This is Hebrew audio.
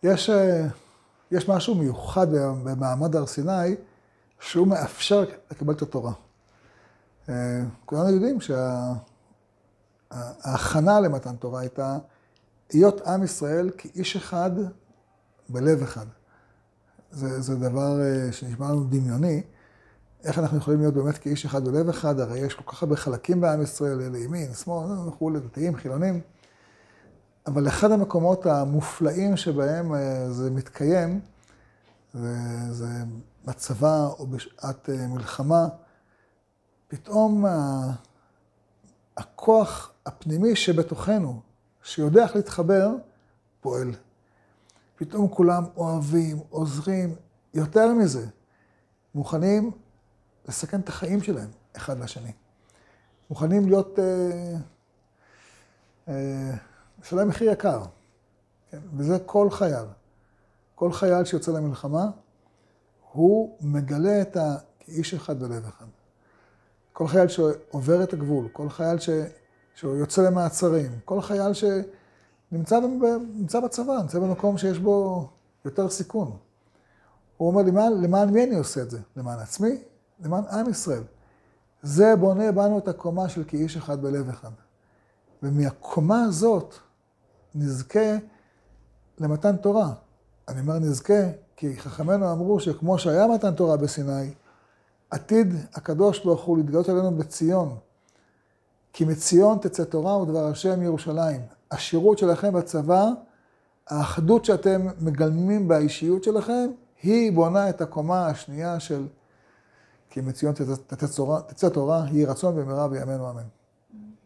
יש משהו מיוחד במעמד הר סיני, שהוא מאפשר לקבל את התורה. כולנו יודעים שההכנה למתן תורה הייתה להיות עם ישראל כאיש אחד בלב אחד. זה דבר שנשמע לנו דמיוני. איך אנחנו יכולים להיות באמת כאיש אחד בלב אחד? הרי יש כל כך הרבה חלקים בעם ישראל, לימין, שמאל, וכולי, דתיים, חילונים. אבל אחד המקומות המופלאים שבהם זה מתקיים, זה בצבא או בשעת מלחמה, פתאום הכוח הפנימי שבתוכנו, שיודע איך להתחבר, פועל. פתאום כולם אוהבים, עוזרים, יותר מזה, מוכנים לסכן את החיים שלהם אחד לשני. מוכנים להיות, לשלם מחיר יקר. כן? וזה כל חייל. כל חייל שיוצא למלחמה, הוא מגלה כאיש אחד בלב אחד. כל חייל שעובר את הגבול, כל חייל שהוא יוצא למעצרים, כל חייל שנמצא בצבא, נמצא במקום שיש בו יותר סיכון. הוא אומר, למען מי אני עושה את זה? למען עצמי? למען עם ישראל. זה בונה בנו את הקומה של כאיש אחד בלב אחד. ומהקומה הזאת נזכה למתן תורה. אני אומר נזכה, כי חכמינו אמרו שכמו שהיה מתן תורה בסיני, עתיד הקדוש ברוך הוא להתגלות עלינו בציון. כי מציון תצא תורה ודבר השם ירושלים. השירות שלכם בצבא, האחדות שאתם מגלמים באישיות שלכם, היא בונה את הקומה השנייה של כי מציון תצא תורה, יהי רצון במהרה בימינו אמן.